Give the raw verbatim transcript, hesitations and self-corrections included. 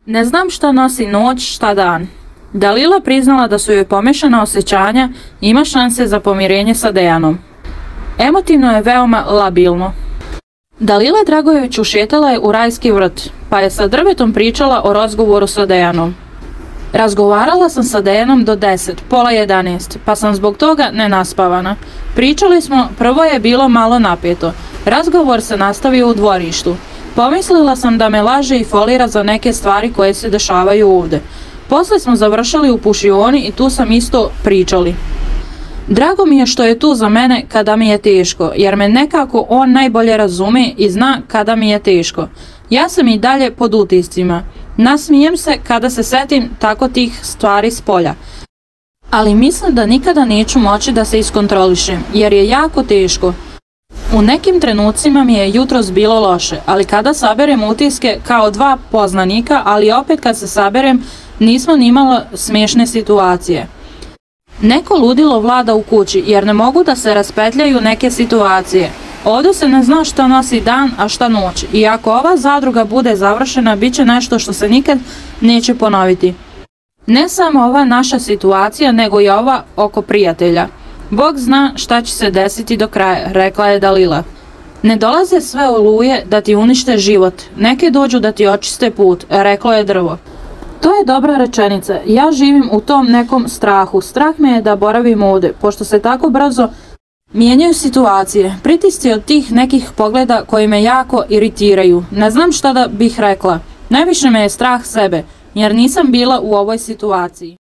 Ne znam šta nosi noć, šta dan. Dalila priznala da su joj pomešana osjećanja i ima šanse za pomirenje sa Dejanom. Emotivno je veoma labilno. Dalila Dragojević ušetala je u rajski vrt, pa je sa drvetom pričala o razgovoru sa Dejanom. Razgovarala sam sa Dejanom do deset, pola jedanaest, pa sam zbog toga nenaspavana. Pričali smo, prvo je bilo malo napeto. Razgovor se nastavio u dvorištu. Pomislila sam da me laže i folira za neke stvari koje se dešavaju ovde. Posle smo završili u pušioni i tu sam isto pričali. Drago mi je što je tu za mene kada mi je teško, jer me nekako on najbolje razume i zna kada mi je teško. Ja sam i dalje pod utiscima. Nasmijem se kada se setim tako tih stvari s polja. Ali mislim da nikada neću moći da se iskontrolišem, jer je jako teško. U nekim trenucima mi je jutros bilo loše, ali kada saberem utiske kao dva poznanika, ali opet kad se saberem nismo nimalo smiješne situacije. Neko ludilo vlada u kući jer ne mogu da se raspetljaju neke situacije. Ovdje se ne zna šta nosi dan, a šta noć. I ako ova zadruga bude završena, bit će nešto što se nikad neće ponoviti. Ne samo ova naša situacija, nego i ova oko prijatelja. Bog zna šta će se desiti do kraja, rekla je Dalila. Ne dolaze sve oluje da ti unište život, neke dođu da ti očiste put, reklo je drvo. To je dobra rečenica, ja živim u tom nekom strahu, strah me je da boravim ovde, pošto se tako brzo mijenjaju situacije, pritisci od tih nekih pogleda koji me jako iritiraju, ne znam šta da bih rekla, najviše me je strah sebe, jer nisam bila u ovoj situaciji.